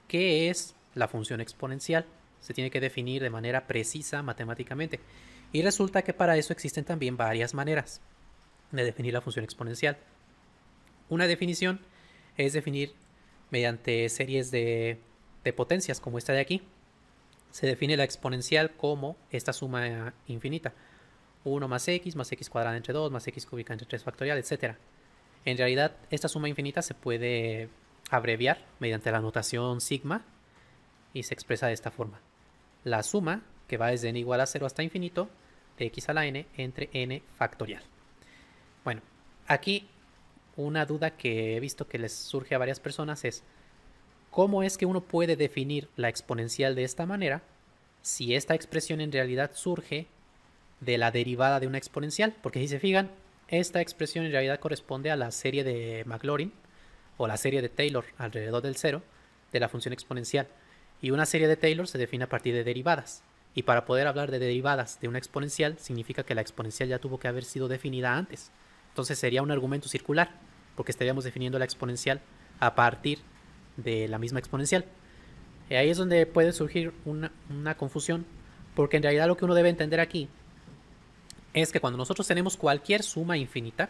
qué es la función exponencial. Se tiene que definir de manera precisa matemáticamente. Y resulta que para eso existen también varias maneras de definir la función exponencial. Una definición es definir mediante series de potencias, como esta de aquí. Se define la exponencial como esta suma infinita. 1 más x cuadrada entre 2, más x cúbica entre 3 factorial, etc. En realidad, esta suma infinita se puede abreviar mediante la notación sigma y se expresa de esta forma. La suma, que va desde n igual a 0 hasta infinito, de x a la n entre n factorial. Bueno, aquí una duda que he visto que les surge a varias personas es ¿cómo es que uno puede definir la exponencial de esta manera si esta expresión en realidad surge de la derivada de una exponencial? Porque si se fijan, esta expresión en realidad corresponde a la serie de Maclaurin o la serie de Taylor alrededor del cero de la función exponencial. Y una serie de Taylor se define a partir de derivadas. Y para poder hablar de derivadas de una exponencial significa que la exponencial ya tuvo que haber sido definida antes. Entonces sería un argumento circular, porque estaríamos definiendo la exponencial a partir de la misma exponencial. Y ahí es donde puede surgir una confusión, porque en realidad lo que uno debe entender aquí es que cuando nosotros tenemos cualquier suma infinita,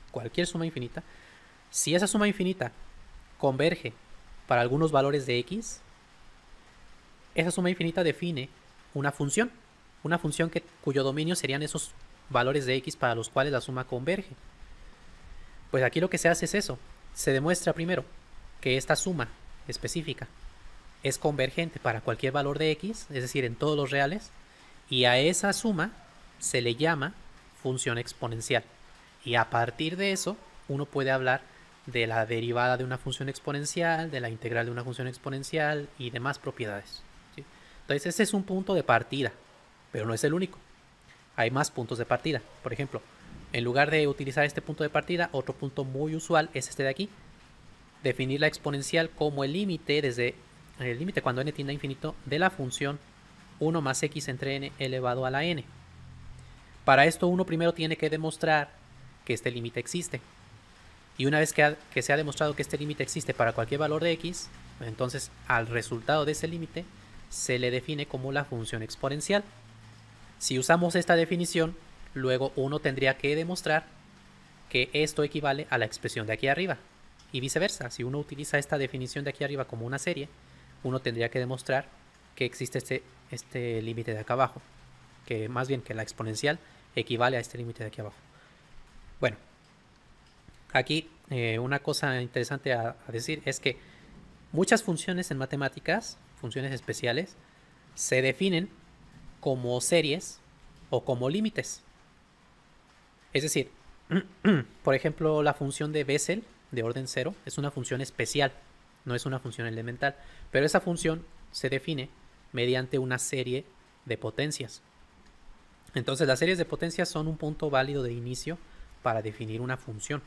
si esa suma infinita converge para algunos valores de x, esa suma infinita define una función cuyo dominio serían esos valores de x para los cuales la suma converge. Pues aquí lo que se hace es eso. Se demuestra primero que esta suma específica es convergente para cualquier valor de x, es decir, en todos los reales, y a esa suma se le llama función exponencial. Y a partir de eso, uno puede hablar de la derivada de una función exponencial, de la integral de una función exponencial y demás propiedades. ¿Sí? Entonces, ese es un punto de partida, pero no es el único. Hay más puntos de partida. Por ejemplo, en lugar de utilizar este punto de partida, otro punto muy usual es este de aquí. Definir la exponencial como el límite desde el límite cuando n tiende a infinito de la función 1 más x entre n elevado a la n. Para esto uno primero tiene que demostrar que este límite existe. Y una vez que se ha demostrado que este límite existe para cualquier valor de x, pues entonces al resultado de ese límite se le define como la función exponencial. Si usamos esta definición, luego uno tendría que demostrar que esto equivale a la expresión de aquí arriba. Y viceversa, si uno utiliza esta definición de aquí arriba como una serie, uno tendría que demostrar que existe este límite de acá abajo, que más bien que la exponencial equivale a este límite de aquí abajo. Bueno, aquí una cosa interesante a decir es que muchas funciones en matemáticas, funciones especiales, se definen como series o como límites. Es decir, por ejemplo, la función de Bessel de orden 0 es una función especial, no es una función elemental, pero esa función se define mediante una serie de potencias. Entonces las series de potencias son un punto válido de inicio para definir una función.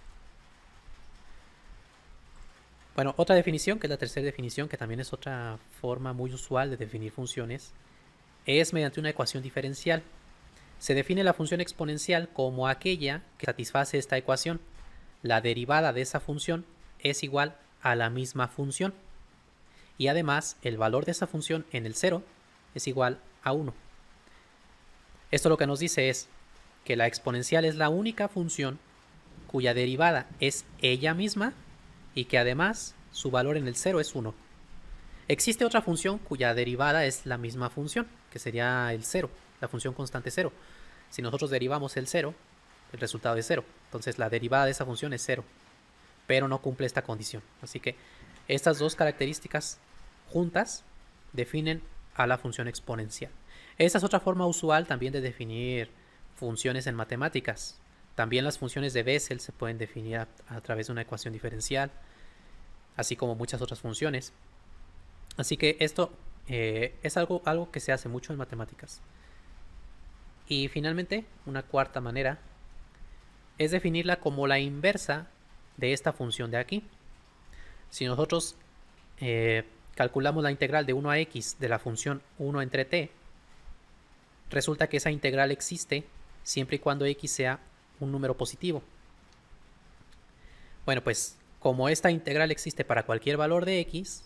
Bueno, otra definición, que es la tercera definición, que también es otra forma muy usual de definir funciones, es mediante una ecuación diferencial. Se define la función exponencial como aquella que satisface esta ecuación. La derivada de esa función es igual a la misma función. Y además, el valor de esa función en el 0 es igual a 1. Esto lo que nos dice es que la exponencial es la única función cuya derivada es ella misma y que además su valor en el 0 es 1. Existe otra función cuya derivada es la misma función, que sería el 0, la función constante 0. Si nosotros derivamos el 0, el resultado es 0. Entonces la derivada de esa función es 0, pero no cumple esta condición. Así que estas dos características juntas definen a la función exponencial. Esta es otra forma usual también de definir funciones en matemáticas. También las funciones de Bessel se pueden definir a través de una ecuación diferencial, así como muchas otras funciones. Así que esto es algo que se hace mucho en matemáticas. Y finalmente, una cuarta manera es definirla como la inversa de esta función de aquí. Si nosotros calculamos la integral de 1 a x de la función 1 entre t, resulta que esa integral existe siempre y cuando x sea un número positivo. Bueno, pues como esta integral existe para cualquier valor de x,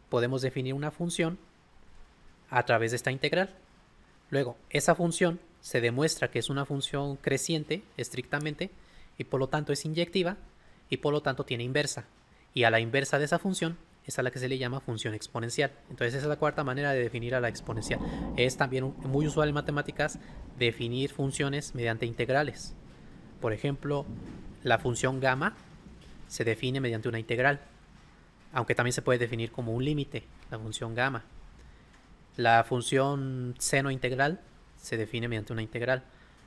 podemos definir una función a través de esta integral. Luego, esa función se demuestra que es una función creciente estrictamente y por lo tanto es inyectiva y por lo tanto tiene inversa. Y a la inversa de esa función es a la que se le llama función exponencial. Entonces esa es la cuarta manera de definir a la exponencial. Es también muy usual en matemáticas definir funciones mediante integrales. Por ejemplo, la función gamma se define mediante una integral, aunque también se puede definir como un límite, la función gamma. La función seno integral se define mediante una integral.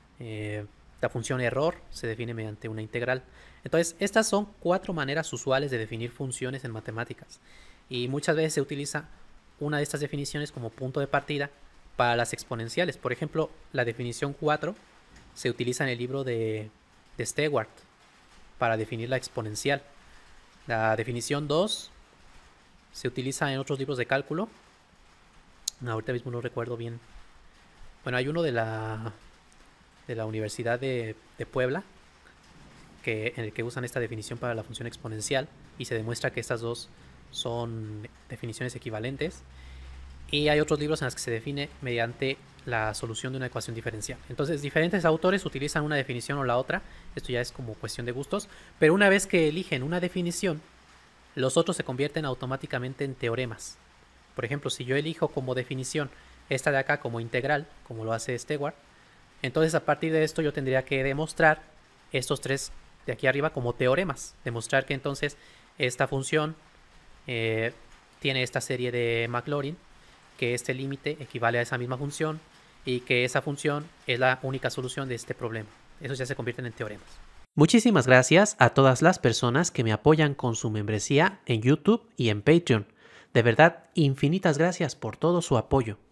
La función error se define mediante una integral. Entonces, estas son 4 maneras usuales de definir funciones en matemáticas. Y muchas veces se utiliza una de estas definiciones como punto de partida para las exponenciales. Por ejemplo, la definición 4 se utiliza en el libro de Stewart para definir la exponencial. La definición 2 se utiliza en otros libros de cálculo. Ahorita mismo no recuerdo bien. Bueno, hay uno de la Universidad de Puebla en el que usan esta definición para la función exponencial y se demuestra que estas dos son definiciones equivalentes. Y hay otros libros en los que se define mediante la solución de una ecuación diferencial. Entonces, diferentes autores utilizan una definición o la otra. Esto ya es como cuestión de gustos. Pero una vez que eligen una definición, los otros se convierten automáticamente en teoremas. Por ejemplo, si yo elijo como definición esta de acá como integral, como lo hace Stewart, entonces a partir de esto yo tendría que demostrar estos 3 de aquí arriba como teoremas. Demostrar que entonces esta función tiene esta serie de Maclaurin, que este límite equivale a esa misma función y que esa función es la única solución de este problema. Eso ya se convierten en teoremas. Muchísimas gracias a todas las personas que me apoyan con su membresía en YouTube y en Patreon. De verdad, infinitas gracias por todo su apoyo.